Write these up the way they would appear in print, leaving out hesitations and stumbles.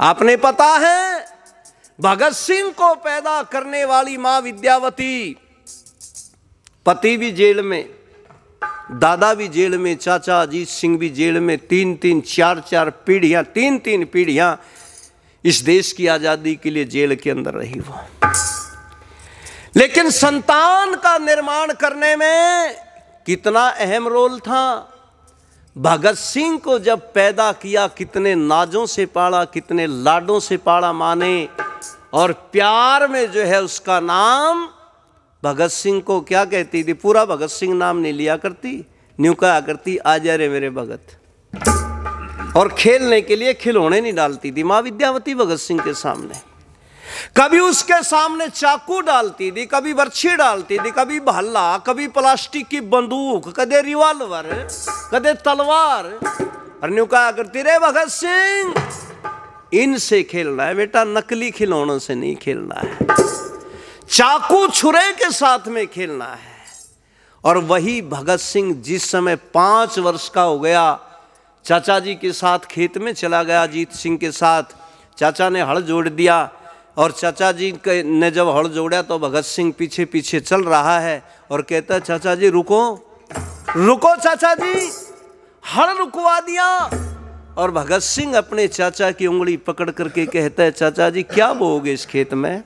आपने पता है भगत सिंह को पैदा करने वाली मां विद्यावती, पति भी जेल में, दादा भी जेल में, चाचा अजीत सिंह भी जेल में, 3-3 4-4 पीढ़ियां, 3-3 पीढ़ियां इस देश की आजादी के लिए जेल के अंदर रही वो। लेकिन संतान का निर्माण करने में कितना अहम रोल था। भगत सिंह को जब पैदा किया कितने नाजों से पाला, कितने लाडों से पाला मां ने, और प्यार में जो है उसका नाम भगत सिंह को क्या कहती थी, पूरा भगत सिंह नाम नहीं लिया करती, न्यू कहा करती आ जा रे मेरे भगत। और खेलने के लिए खिलौने नहीं डालती थी मां विद्यावती भगत सिंह के सामने। कभी उसके सामने चाकू डालती थी, कभी बर्छी डालती थी, कभी भाला, कभी प्लास्टिक की बंदूक, कदे रिवॉल्वर, कदे तलवार। और न्यू कहा करती रे भगत सिंह इनसे खेलना है बेटा, नकली खिलौनों से नहीं खेलना है, चाकू छुरे के साथ में खेलना है। और वही भगत सिंह जिस समय 5 वर्ष का हो गया, चाचा जी के साथ खेत में चला गया अजीत सिंह के साथ। चाचा ने हल जोड़ दिया और चाचा जी ने जब हल जोड़ा तो भगत सिंह पीछे पीछे चल रहा है और कहता है चाचा जी रुको रुको, चाचा जी हल रुकवा दिया। और भगत सिंह अपने चाचा की उंगली पकड़ करके कहता है चाचा जी क्या बोओगे इस खेत में।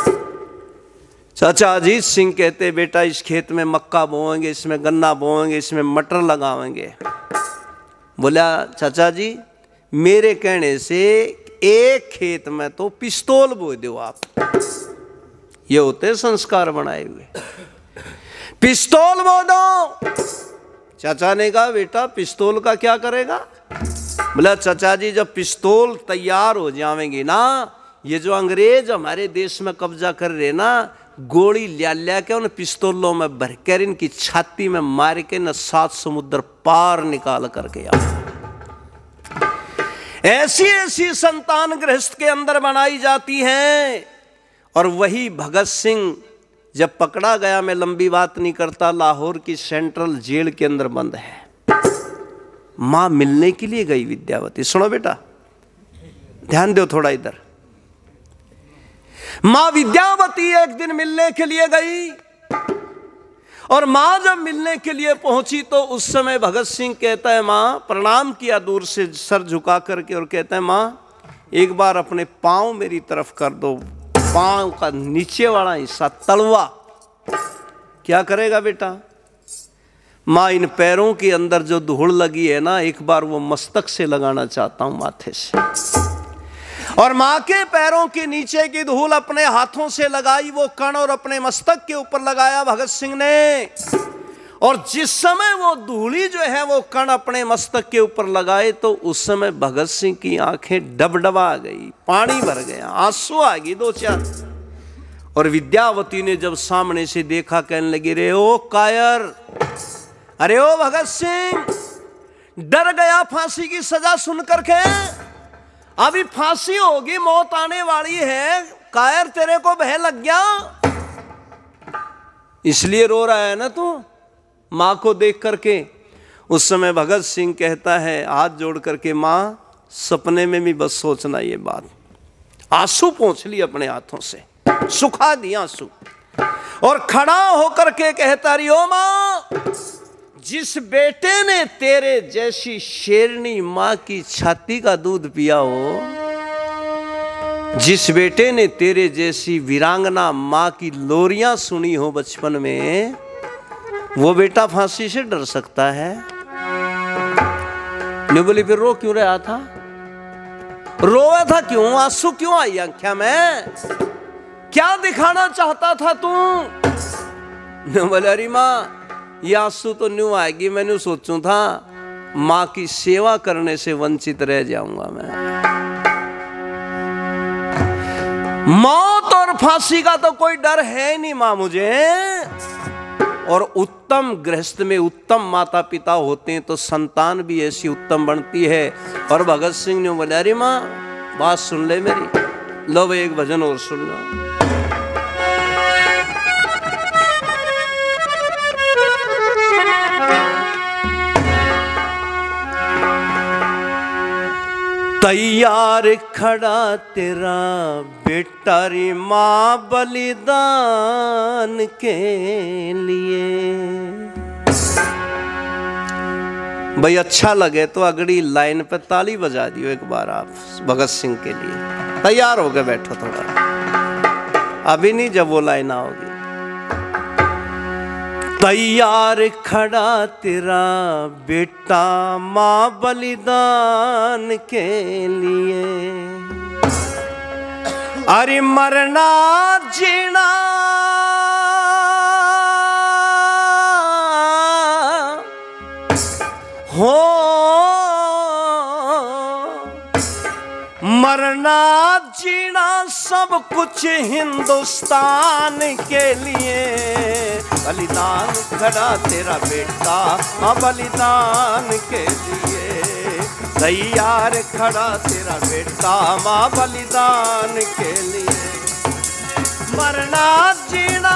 चाचा अजीत सिंह कहते बेटा इस खेत में मक्का बोएंगे, इसमें गन्ना बोएंगे, इसमें मटर लगाएंगे। बोला चाचा जी मेरे कहने से एक खेत में तो पिस्तौल बो दो आप। ये होते संस्कार बनाए हुए, पिस्तौल बो दो। चाचा ने कहा बेटा पिस्तौल का क्या करेगा। बोला चाचा जी जब पिस्तौल तैयार हो जाएंगे ना, ये जो अंग्रेज हमारे देश में कब्जा कर रहे ना, गोली लिया के उन पिस्तौलों में भरकर इनकी छाती में मार के न 7 समुद्र पार निकाल करके आओ। ऐसी ऐसी संतान गृहस्थ के अंदर बनाई जाती हैं। और वही भगत सिंह जब पकड़ा गया, मैं लंबी बात नहीं करता, लाहौर की सेंट्रल जेल के अंदर बंद है। मां मिलने के लिए गई विद्यावती। सुनो बेटा ध्यान दो थोड़ा इधर। मां विद्यावती एक दिन मिलने के लिए गई और मां जब मिलने के लिए पहुंची तो उस समय भगत सिंह कहता है मां, प्रणाम किया दूर से सर झुका करके और कहता है मां एक बार अपने पांव मेरी तरफ कर दो, पांव का नीचे वाला हिस्सा तलवा। क्या करेगा बेटा। मां इन पैरों के अंदर जो धूल लगी है ना, एक बार वो मस्तक से लगाना चाहता हूं माथे से। और मां के पैरों के नीचे की धूल अपने हाथों से लगाई वो कण और अपने मस्तक के ऊपर लगाया भगत सिंह ने। और जिस समय वो धूली जो है वो कण अपने मस्तक के ऊपर लगाए तो उस समय भगत सिंह की आंखें डबडबा गई, पानी भर गया, आंसू आ गई 2-4। और विद्यावती ने जब सामने से देखा कहने लगी रे ओ कायर, अरे ओ भगत सिंह डर गया फांसी की सजा सुन करके, अभी फांसी होगी, मौत आने वाली है, कायर तेरे को भय लग गया इसलिए रो रहा है ना तू मां को देख करके। उस समय भगत सिंह कहता है हाथ जोड़ करके मां सपने में भी बस सोचना ये बात। आंसू पोंछ लिए अपने हाथों से, सुखा दिया आंसू, और खड़ा होकर के कहता रही ओ मां, जिस बेटे ने तेरे जैसी शेरनी मां की छाती का दूध पिया हो, जिस बेटे ने तेरे जैसी वीरांगना मां की लोरियां सुनी हो बचपन में, वो बेटा फांसी से डर सकता है। नहीं बोली फिर रो क्यों रहा था, रोया था क्यों, आंसू क्यों आई आंखें में, क्या दिखाना चाहता था तू। नहीं बोले अरे मां ये आंसू तो न्यू आएगी, मैंने सोचूं था मां की सेवा करने से वंचित रह जाऊंगा मैं। मौत और फांसी का तो कोई डर है ही नहीं मां मुझे। और उत्तम गृहस्थ में उत्तम माता पिता होते हैं तो संतान भी ऐसी उत्तम बनती है। और भगत सिंह ने बोला अरे मां बात सुन ले मेरी, लो एक भजन और सुन लो। तैयार खड़ा तेरा बेटा रे माँ बलिदान के लिए। भाई अच्छा लगे तो अगली लाइन पे ताली बजा दियो एक बार आप भगत सिंह के लिए। तैयार हो गए बैठो थोड़ा, अभी नहीं जब वो लाइन आओगी। तैयार खड़ा तेरा बेटा माँ बलिदान के लिए। अरे मरना जीना हो, मरना जीना सब कुछ हिंदुस्तान के लिए। बलिदान खड़ा तेरा बेटा माँ बलिदान के लिए। तैयार खड़ा तेरा बेटा माँ बलिदान के लिए। मरना जीना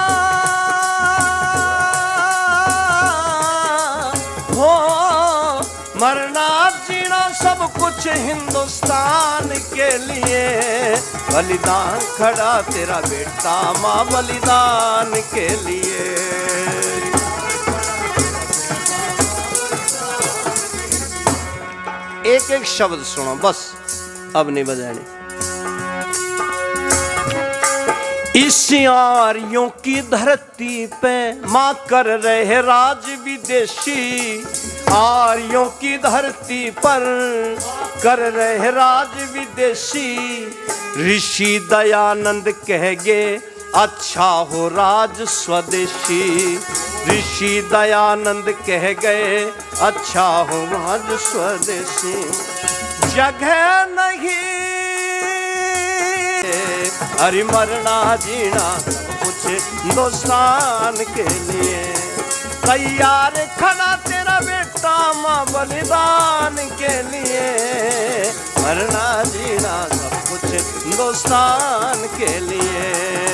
हो, मरना जीना सब कुछ हिंदुस्तान के लिए। बलिदान खड़ा तेरा बेटा माँ बलिदान के लिए। एक एक शब्द सुनो बस, अब नहीं बजाने। इस आर्यों की धरती पे माँ कर रहे राज विदेशी। आर्यों की धरती पर कर रहे राज विदेशी। ऋषि दयानंद कह गए अच्छा हो राज स्वदेशी। ऋषि दयानंद कह गए अच्छा हो राज स्वदेशी। जगह नहीं अरे मरना जीना कुछ हिंदुस्तान के लिए। तैयार खड़ा तेरा बेटा माँ बलिदान के लिए। मरना जीना सब कुछ हिंदुस्तान के लिए।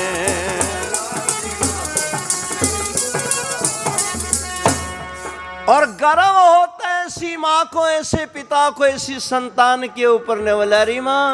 और गर्व होता है ऐसी माँ को, ऐसे पिता को, ऐसी संतान के ऊपर। नेवलारी माँ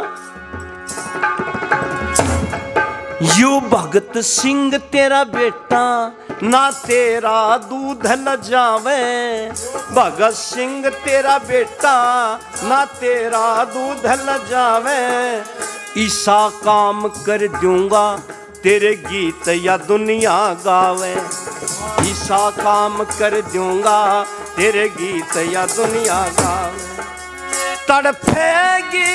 यू भगत सिंह तेरा बेटा ना तेरा दूध ल जावे। भगत सिंह तेरा बेटा ना तेरा दूध ल जावे। ऐसा काम कर दूंगा तेरे गीत या दुनिया गावे। ऐसा काम कर दूंगा तेरे गीत या दुनिया गावे। तड़पेगी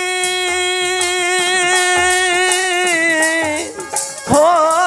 हो,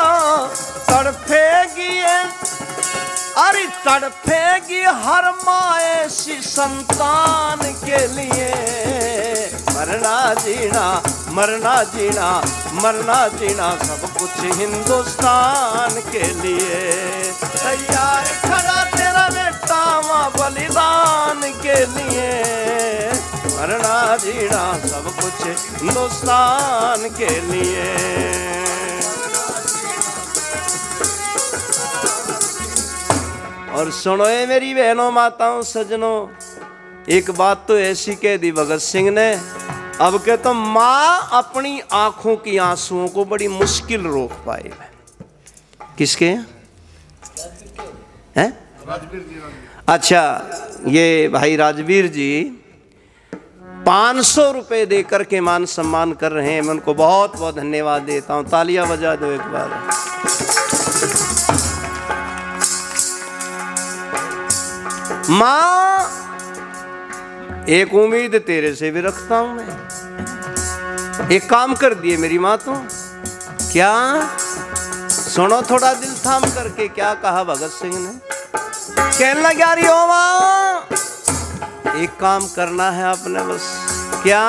तड़पेगी अरे तड़पेगी हर माँ ऐसी संतान के लिए। मरना जीना मरना जीना मरना जीना सब कुछ हिंदुस्तान के लिए। तैयार खड़ा तेरा बेटा माँ बलिदान के लिए। मरना जीना सब कुछ हिंदुस्तान के लिए। और सुनो ये मेरी बहनों माताओं सज्जनों, एक बात तो ऐसी कह दी भगत सिंह ने, अब के तो माँ अपनी आंखों की आंसुओं को बड़ी मुश्किल रोक पाए। किसके हैं? अच्छा, ये भाई राजवीर जी 500 रुपए देकर के मान सम्मान कर रहे हैं। मैं उनको बहुत बहुत धन्यवाद देता हूँ। तालियां बजा दो एक बार। माँ एक उम्मीद तेरे से भी रखता हूं मैं। एक काम कर दिए मेरी माँ तो। क्या सुनो थोड़ा दिल थाम करके क्या कहा भगत सिंह ने। कहने लगा रही हो माँ, एक काम करना है आपने बस। क्या?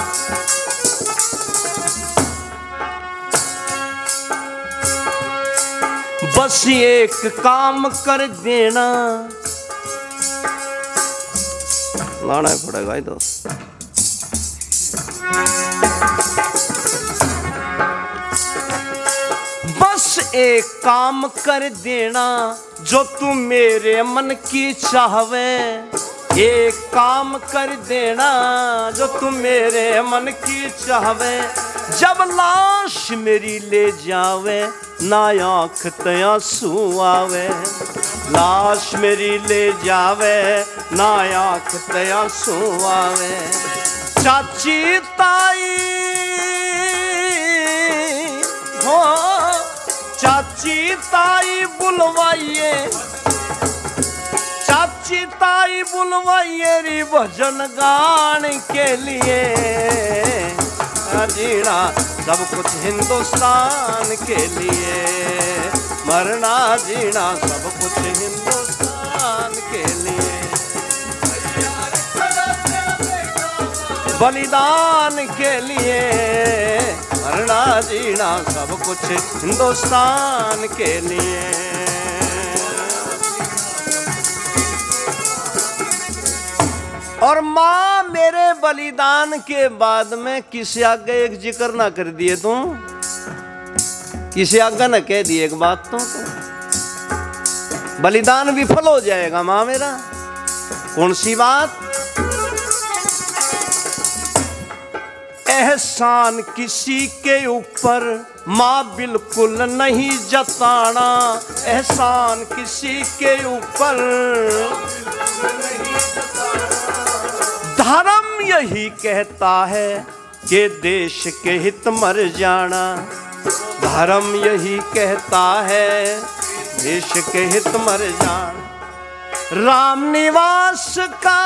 बस एक काम कर देना। लाना पड़ेगा ही तो। बस एक काम कर देना जो तू मेरे मन की चाहवे। एक काम कर देना जो तू मेरे मन की चाहवे, जब लाश मेरी ले जावे ना आँख ते आंसू आवे, लाश मेरी ले जावे ना आँख ते आंसू आवे। चाची ताई हो चाची ताई बुलवाइए, चाची ताई बुलवाइए री भजन गान के लिए। जीना सब कुछ हिंदुस्तान के लिए, मरना जीना सब कुछ हिंदुस्तान के लिए, बलिदान के लिए, मरना जीना सब कुछ हिंदुस्तान के लिए। और माँ मेरे बलिदान के बाद में किसी आगे एक जिक्र ना कर दिए तू, किसी आगे ना कह दिए एक बात तो बलिदान विफल हो जाएगा माँ मेरा। कौन सी बात? एहसान किसी के ऊपर माँ बिल्कुल नहीं जताना, एहसान किसी के ऊपर धर्म यही कहता है कि देश के हित मर जाना, धर्म यही कहता है देश के हित मर जाना। राम निवास का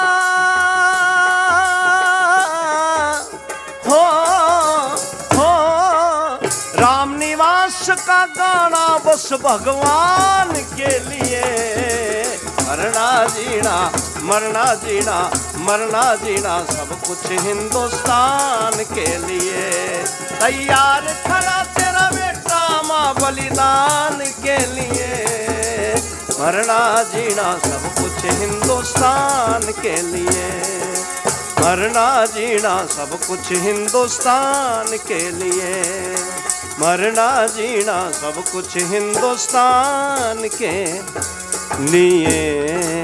राम निवास का गाना बस भगवान के लिए, मरना जीना मरना जीना मरना जीना सब कुछ हिंदुस्तान के लिए। तैयार खड़ा तेरा बेटा माँ बलिदान के लिए, मरना जीना सब कुछ हिंदुस्तान के लिए, मरना जीना सब कुछ हिंदुस्तान के लिए, मरना जीना सब कुछ हिंदुस्तान के लिए।